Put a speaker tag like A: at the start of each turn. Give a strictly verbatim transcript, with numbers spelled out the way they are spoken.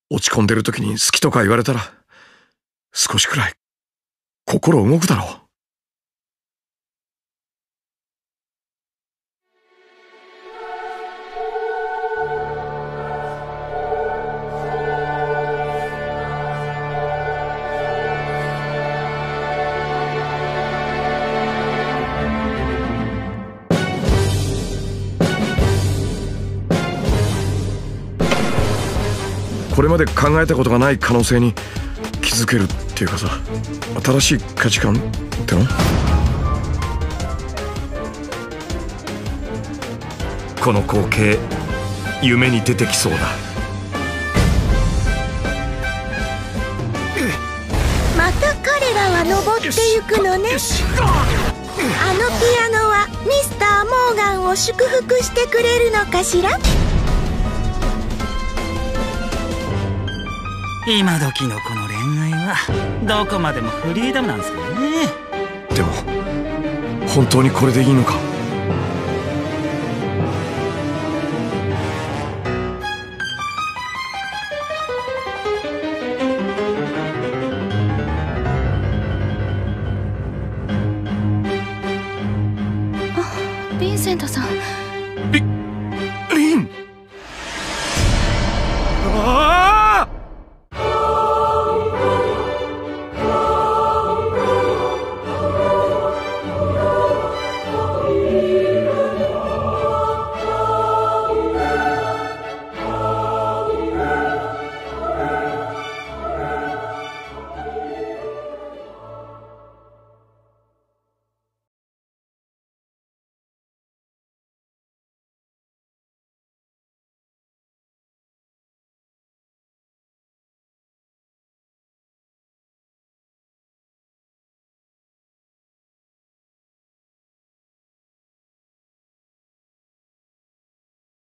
A: 落ち込んでる時に好きとか言われたら少しくらい心動くだろう。これまで考えたことがない可能性に気づけるっていうかさ、新しい価値観っての？この光景、夢に出てきそうだ。
B: また彼らは登ってゆくのね。あのピアノはミスター・モーガンを祝福してくれるのかしら？
C: 今時のこの恋愛はどこまでもフリーダムなんですかね。
A: でも本当にこれでいいのか？